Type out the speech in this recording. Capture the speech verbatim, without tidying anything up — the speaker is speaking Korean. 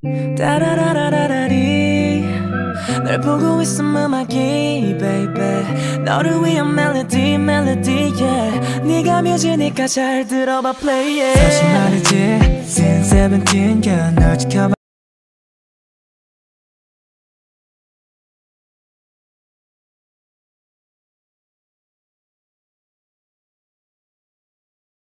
따라라라라리 널 보고 있음 음악이 baby 너를 위한 멜로디 멜로디 yeah 네가 뮤지니까 잘 들어봐 play it 사실 말이지 Since seventeen girl 널 지켜봐